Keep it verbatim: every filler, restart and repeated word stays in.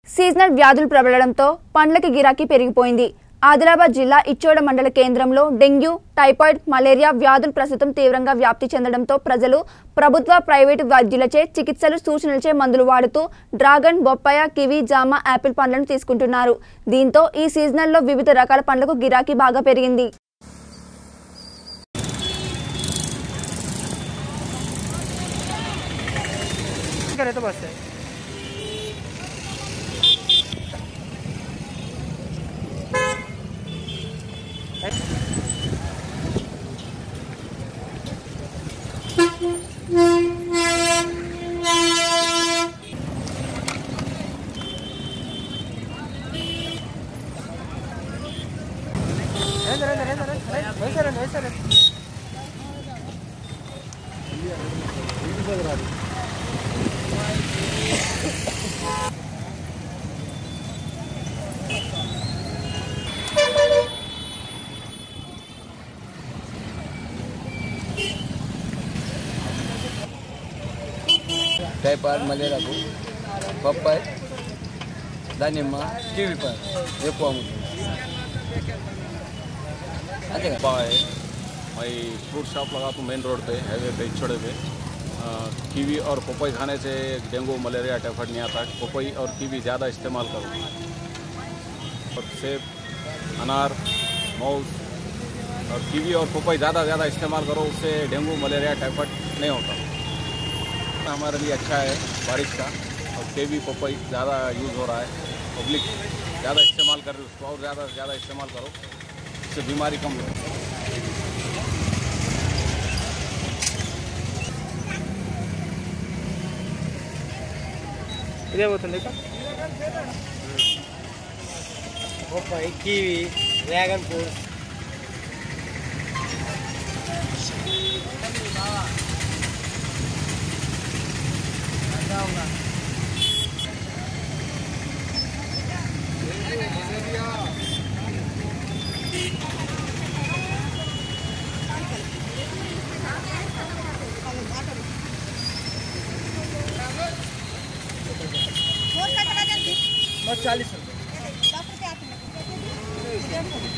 Seasonal వ్యాధులు ప్రబలడంతో పండ్లకి గిరాకీ పెరిగిపోయింది. ఆదిలాబాద్ జిల్లా ఇచ్చోడ మండల కేంద్రంలో డెంగ్యూ, టైఫాయిడ్, మలేరియా వ్యాధులు ప్రస్తుతం తీవ్రంగా వ్యాప్తి చెందడంతో ప్రజలు ప్రభుత్వ, ప్రైవేటు వైద్యులచే చికిత్సలు, సూచనలచే మందులు వాడుతూ డ్రాగన్, బొప్పాయ, కివి, జామ, యాపిల్ పండ్లను తీసుకుంటున్నారు. దీంతో ఈ సీజనల్లో వివిధ రకాల పండ్లకు గిరాకీ బాగా పెరిగింది. టైఫాయిడ్, మలేరియాకు బొప్పాయి, దానిమ్మ, కివి పండు ఎక్కువ అమ్ముతుంది. అంతే కదా. मैं फ्रूट शॉप लगा तो मेन रोड पे, हाईवे पे, इच्छोड़े पे कीवी और पपई खाने से डेंगू, मलेरिया, टाइफाइड नहीं आता। पपई और कीवी ज़्यादा इस्तेमाल करो और सेब, अनार, मौज और कीवी और पपई ज़्यादा ज़्यादा इस्तेमाल करो, उससे डेंगू, मलेरिया, टाइफाइड नहीं होता। हमारे लिए अच्छा है बारिश का। और कीवी, पपई ज़्यादा यूज़ हो रहा है, पब्लिक ज़्यादा इस्तेमाल कर रही है, उसको और ज़्यादा से ज़्यादा इस्तेमाल करो, इससे बीमारी कम हो। బొప్పాయి, కివి, డ్రాగన్ ఫ్రూట్, चालीस रुपये।